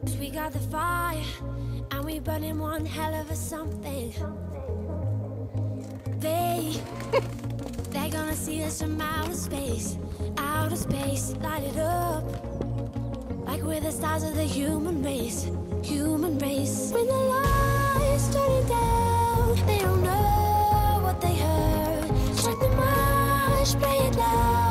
We got the fire, and we burning one hell of a something. They're gonna see us from outer space, light it up. Like we're the stars of the human race. When the lights turning down, they don't know what they heard. Strike the march, play it loud.